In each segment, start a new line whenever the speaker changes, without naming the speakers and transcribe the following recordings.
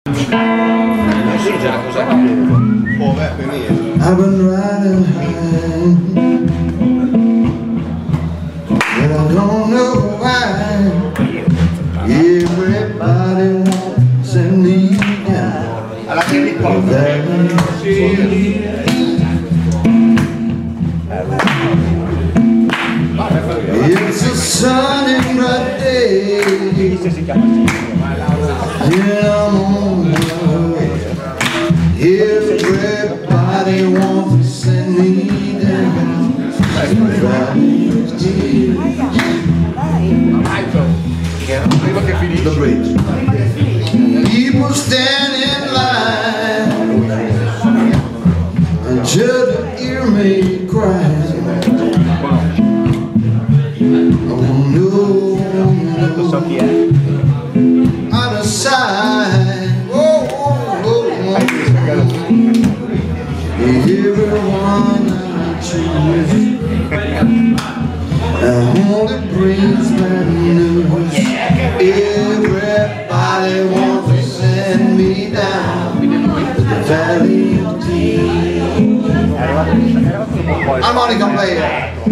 I've been riding high, but I don't know why. Everybody wants me down. It's a sunny bright day, yeah, I'm on my way. Everybody wants to send me down. The bridge. People stand in line just to hear me cry. Out of sight, everyone I choose only brings bad news. Everybody wants to send me down to the valley of tears. Harmonica player.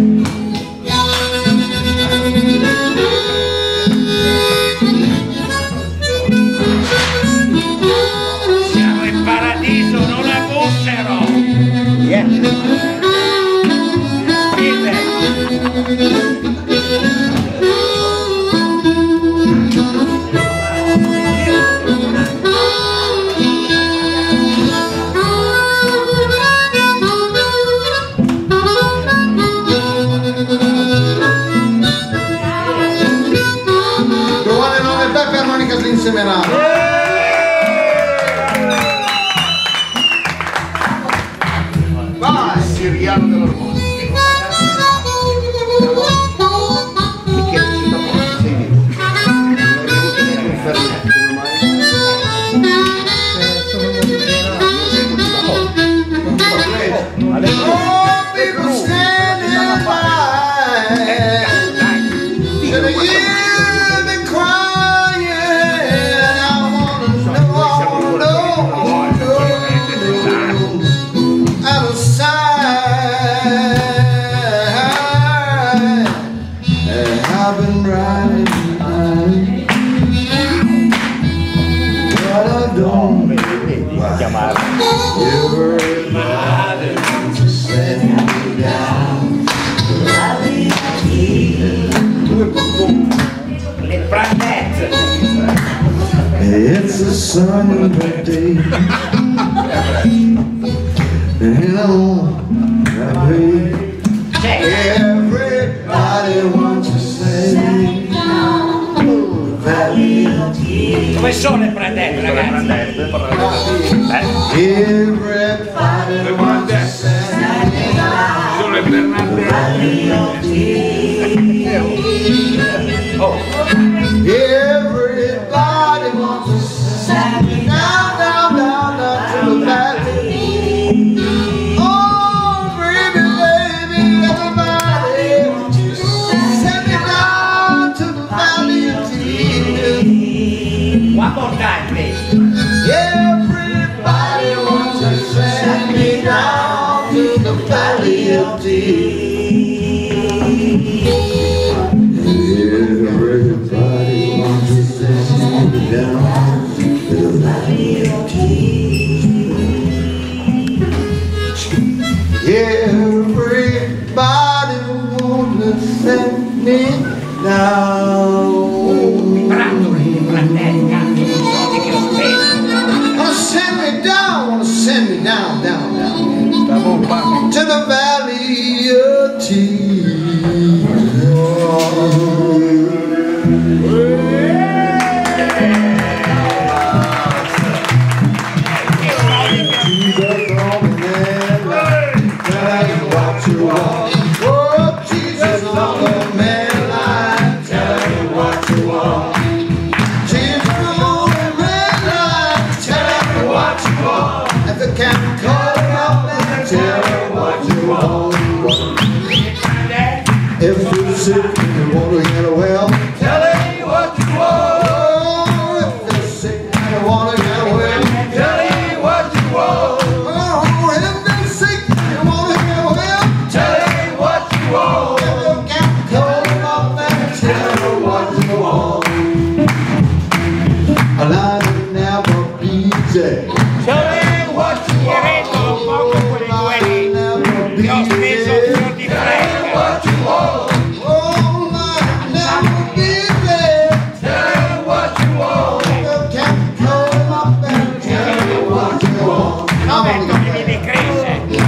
Inseminato. Vai! Siriano dell'ormone. I've been riding high, but I don't know why. Everybody wants to send me down. It's a sunny day, and I'm happy. Everybody wants to say
dove sono le prendette, ragazzi?
Everybody wants to say
sono le prendette.
Everybody wants to send me down, down, down, down to the valley. Oh, baby, baby, everybody send me down to the valley of tears.
One more time, please.
Everybody wants to send me down to the valley of tears. Everybody wants to send me down to the valley of tears. Everybody wants to send me down. Wanna send me down, down, down to the valley of tears. Jesus on the man line, tell you say?
Mi rendono un po' con quelle due lì. Io ho speso un fior di freccia.
Oh, might never be there. Tell me what you want. You can't come up and tell me what you want.
No, metto che mi cresce.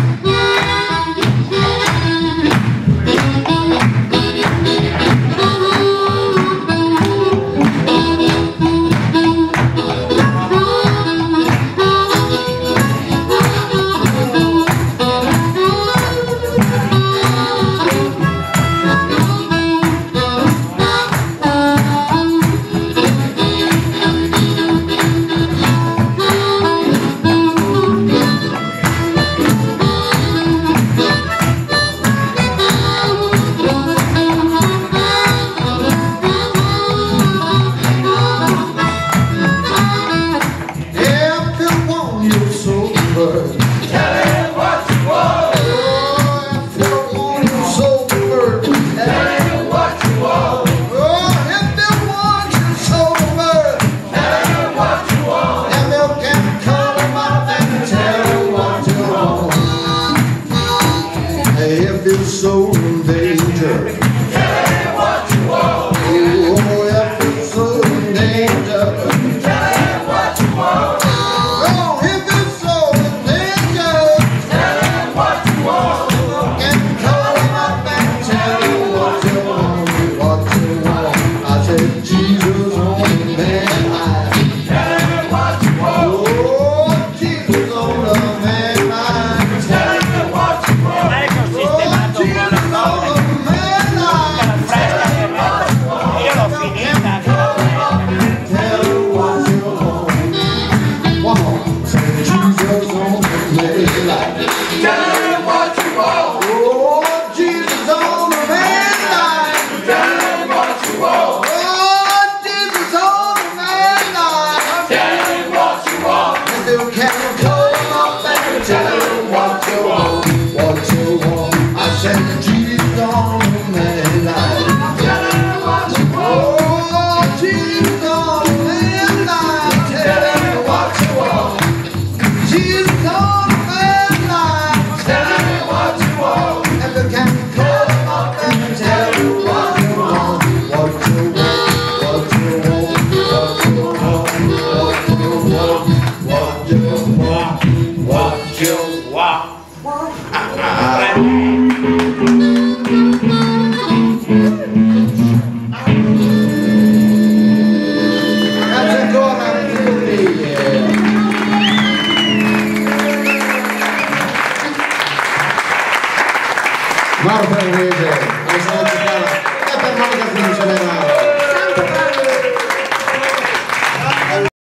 So in danger. Tell me what you want. Oh, if it's so in danger. Tell me what you want. Oh, if it's so in danger. Tell me what you want. And call him up and tell him what you want. What you want. I said Jesus on the man high. Tell me what you want. Oh, Jesus on the man high. Tell me what you want. Marco Inglese,